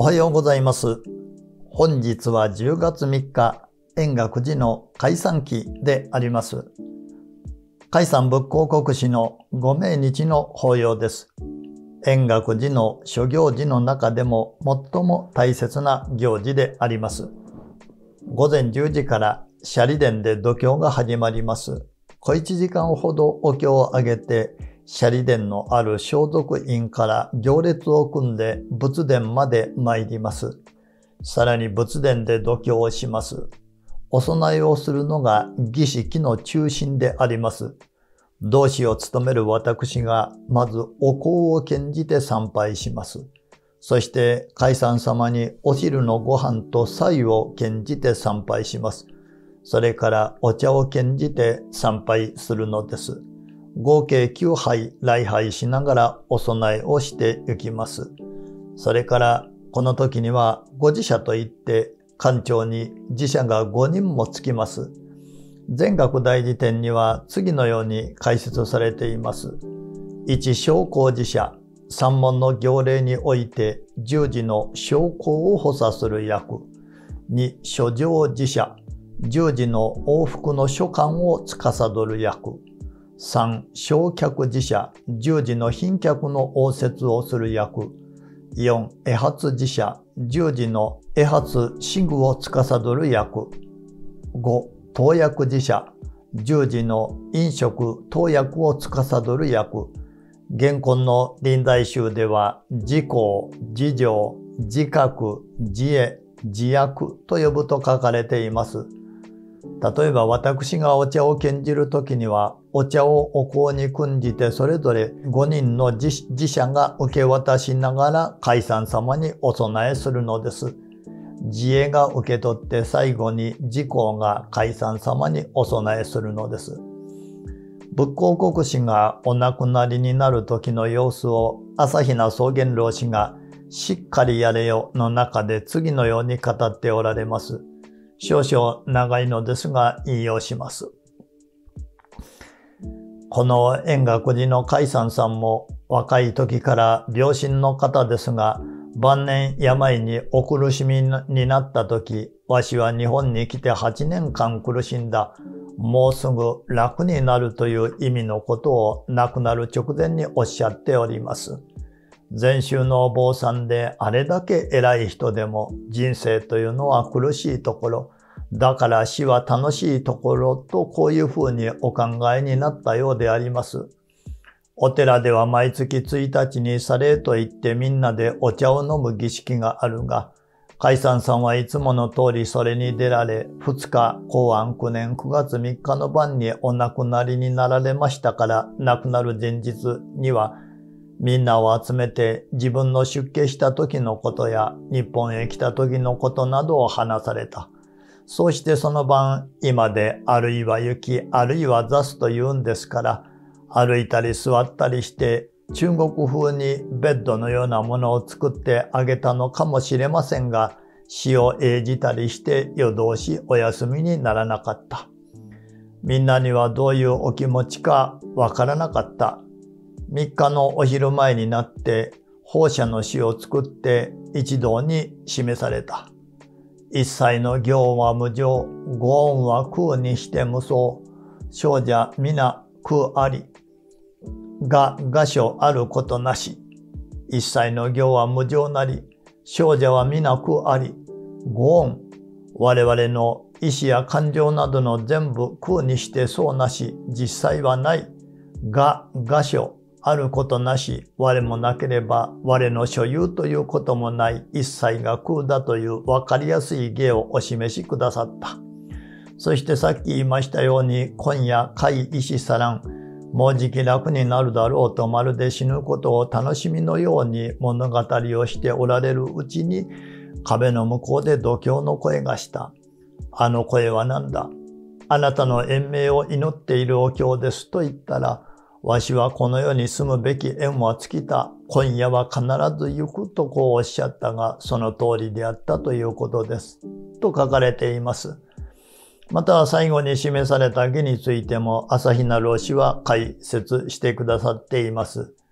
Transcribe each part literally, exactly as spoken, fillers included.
おはようございます。本日はじゅうがつみっか、円覚寺の開山期であります。開山仏光国師のご命日の法要です。円覚寺の諸行事の中でも最も大切な行事であります。午前じゅうじから舎利殿で度胸が始まります。小いちじかんほどお経をあげて、舎利殿のある装束院から行列を組んで仏殿まで参ります。さらに仏殿で度胸をします。お供えをするのが儀式の中心であります。同志を務める私がまずお香を献じて参拝します。そして開山様にお昼のご飯と菜を献じて参拝します。それからお茶を献じて参拝するのです。合計きゅうはい礼拝しながらお供えをして行きます。それからこの時にはご寺社といって館長に寺社がごにんもつきます。全学大寺典には次のように解説されています。いち正光寺社、三門の行礼において十字の正光を補佐する役。に諸上寺社、十字の往復の所管を司る役。さん正客寺社、十字の賓客の応接をする役。よん会発寺社、十字の会発私具を司る役。ご当薬寺社、十字の飲食当薬を司る役。現今の臨済宗では自公、自浄、自覚、自衛、自薬と呼ぶと書かれています。例えば私がお茶を献じるときには、お茶をお香に訓じてそれぞれごにんの寺社が受け渡しながら開山様にお供えするのです。自衛が受け取って最後に自公が開山様にお供えするのです。仏光国師がお亡くなりになる時の様子を朝比奈宗玄老師がしっかりやれよの中で次のように語っておられます。少々長いのですが引用します。この円覚寺の開山さんも若い時から病身の方ですが、晩年病にお苦しみになった時、わしは日本に来てはちねんかん苦しんだ。もうすぐ楽になるという意味のことを亡くなる直前におっしゃっております。禅宗のお坊さんであれだけ偉い人でも人生というのは苦しいところ、だから死は楽しいところとこういうふうにお考えになったようであります。お寺では毎月ついたちに茶礼といってみんなでお茶を飲む儀式があるが、開山さんはいつもの通りそれに出られ、ふつか弘安きゅうねんくがつみっかの晩にお亡くなりになられましたから、亡くなる前日には、みんなを集めて自分の出家した時のことや日本へ来た時のことなどを話された。そうしてその晩、今であるいは雪、あるいは座すと言うんですから、歩いたり座ったりして中国風にベッドのようなものを作ってあげたのかもしれませんが、死を永じたりして夜通しお休みにならなかった。みんなにはどういうお気持ちかわからなかった。みっかのお昼前になって放射の詩を作って一同に示された。一切の行は無常、ご恩は空にして無双、少者皆空あり、が我所あることなし。一切の行は無常なり、少者は皆空あり、ご恩、我々の意志や感情などの全部空にしてそうなし、実際はない。が我所あることなし、我もなければ我の所有ということもない一切が空だというわかりやすい芸をお示しくださった。そしてさっき言いましたように、今夜怪異死さらん、もうじき楽になるだろうとまるで死ぬことを楽しみのように物語をしておられるうちに、壁の向こうで度胸の声がした。あの声は何だ？あなたの延命を祈っているお経ですと言ったら、わしはこの世に住むべき縁は尽きた。今夜は必ず行くとこうおっしゃったが、その通りであったということです。と書かれています。また最後に示された義についても朝比奈老師は解説してくださっています。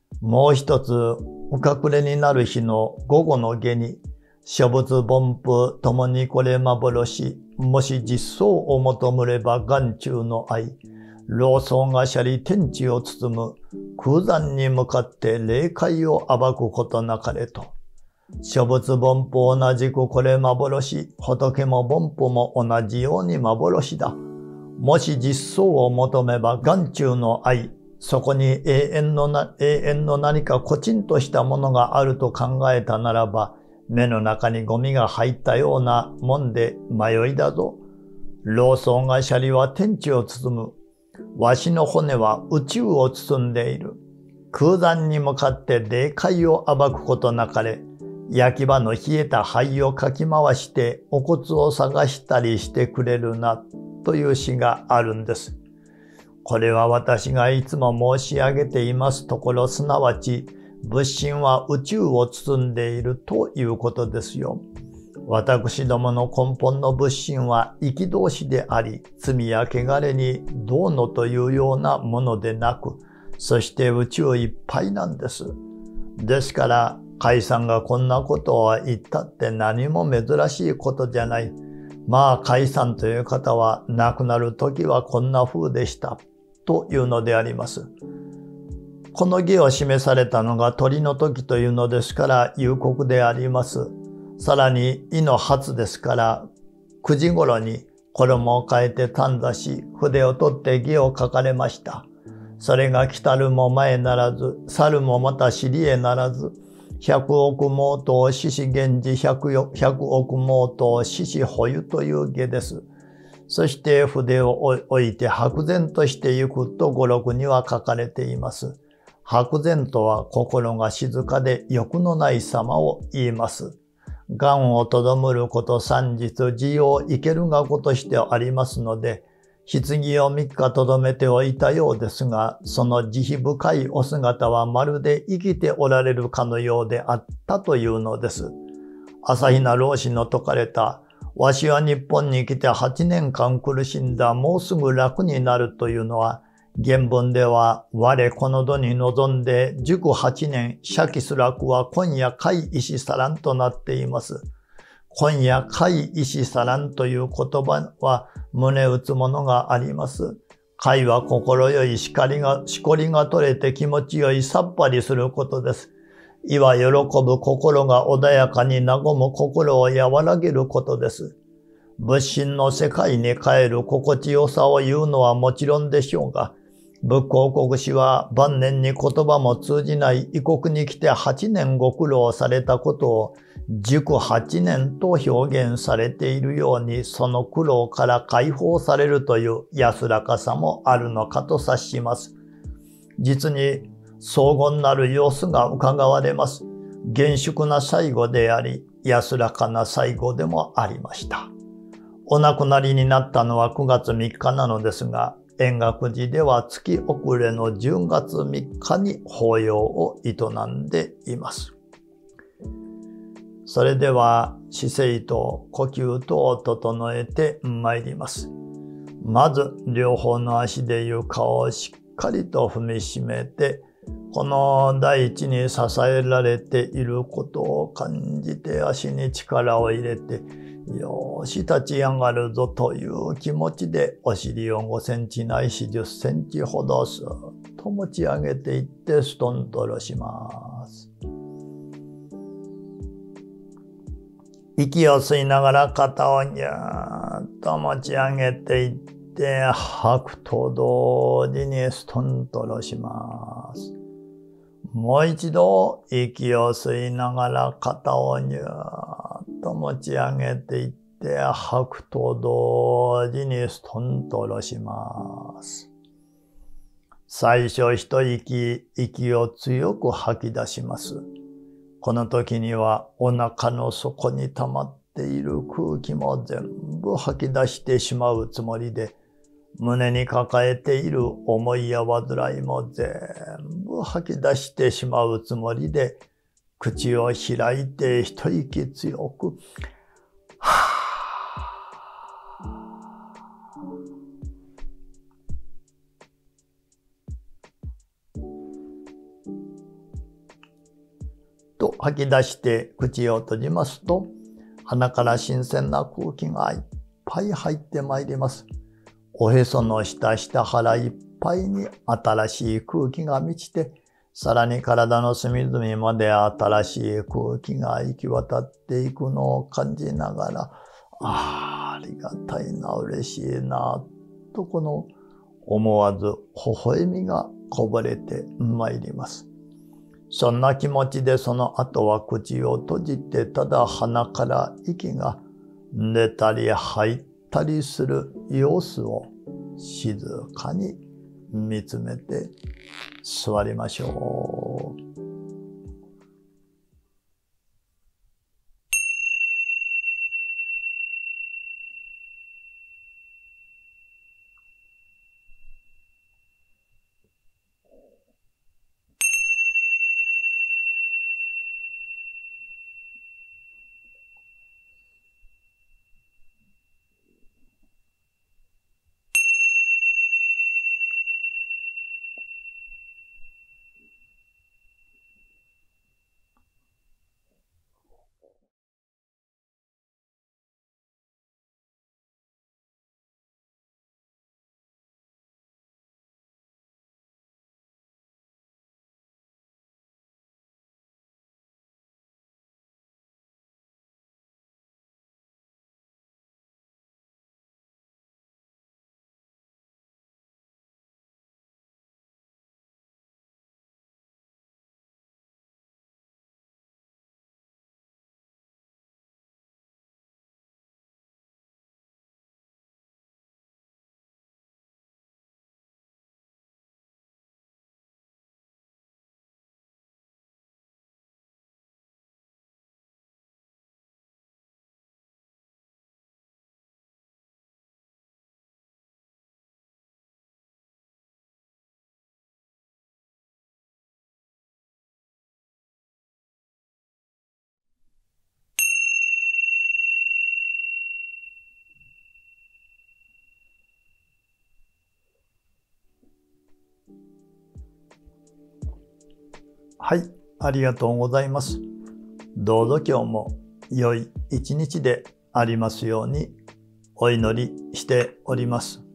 もう一つ、お隠れになる日の午後の下に、諸仏凡夫ともにこれ幻、もし実相を求むれば眼中の愛、老僧がしゃり天地を包む空山に向かって霊界を暴くことなかれと。諸仏凡夫同じくこれ幻、仏も凡夫も同じように幻だ。もし実相を求めば眼中の愛、そこに永遠のな、永遠の何かコチンとしたものがあると考えたならば、目の中にゴミが入ったようなもんで迷いだぞ。老僧がしゃりは天地を包む。わしの骨は宇宙を包んでいる。空山に向かって霊界を暴くことなかれ。焼き場の冷えた灰をかき回してお骨を探したりしてくれるなという詩があるんです。これは私がいつも申し上げていますところ、すなわち仏心は宇宙を包んでいるということですよ。私どもの根本の仏心は憤しであり、罪や汚れにどうのというようなものでなく、そして宇宙いっぱいなんです。ですから、甲斐さんがこんなことを言ったって何も珍しいことじゃない。まあ、甲斐さんという方は亡くなる時はこんな風でした。というのであります。この儀を示されたのが鳥の時というのですから有刻であります。さらに、意の初ですから、くじ頃に衣を変えて短座し、筆を取って儀を書かれました。それが来たるも前ならず、去るもまた尻へならず、百億毛頭獅子源氏百億毛頭獅子保有という儀です。そして筆を置いて白然としてゆくと語録には書かれています。白然とは心が静かで欲のない様を言います。願をとどむること三日、自用生けるがごとしてありますので、棺を三日とどめておいたようですが、その慈悲深いお姿はまるで生きておられるかのようであったというのです。朝比奈老師の説かれた、わしは日本に来てはちねんかん苦しんだ、もうすぐ楽になるというのは、原文では、我この度に臨んで塾はちねん、社期す楽は今夜快意志さらんとなっています。今夜快意志さらんという言葉は胸打つものがあります。快は心よいしかりが、しこりが取れて気持ちよいさっぱりすることです。意は喜ぶ心が穏やかに和む心を和らげることです。仏心の世界に帰る心地よさを言うのはもちろんでしょうが、仏光国師は晩年に言葉も通じない異国に来てはちねんご苦労されたことを塾はちねんと表現されているように、その苦労から解放されるという安らかさもあるのかと察します。実に荘厳なる様子が伺われます。厳粛な最後であり、安らかな最後でもありました。お亡くなりになったのはくがつみっかなのですが、円覚寺では月遅れのじゅうがつみっかに法要を営んでいます。それでは姿勢と呼吸とを整えてまいります。まず両方の足で床をしっかりと踏みしめて、この大地に支えられていることを感じて足に力を入れて、よーし立ち上がるぞという気持ちでお尻をごセンチないしじゅっセンチほどスーッと持ち上げていってストンと下ろします。息を吸いながら肩をぎゅーっと持ち上げていって吐くと同時にストンと下ろします。もう一度息を吸いながら肩をぎゅーっと持ち上げていって吐くと同時にストンと下ろします。最初一息、息を強く吐き出します。この時にはお腹の底に溜まっている空気も全部吐き出してしまうつもりで、胸に抱えている思いや煩いも全部吐き出してしまうつもりで、口を開いて一息強く、はぁ吐き出して口を閉じますと、鼻から新鮮な空気がいっぱい入ってまいります。おへその下、下腹いっぱいに新しい空気が満ちて、さらに体の隅々まで新しい空気が行き渡っていくのを感じながら、ああ、ありがたいな、嬉しいな、とこの思わず微笑みがこぼれてまいります。そんな気持ちでその後は口を閉じて、ただ鼻から息が出たり入ったりする様子を静かに見つめて座りましょう。はい、ありがとうございます。どうぞ今日も良い一日でありますようにお祈りしております。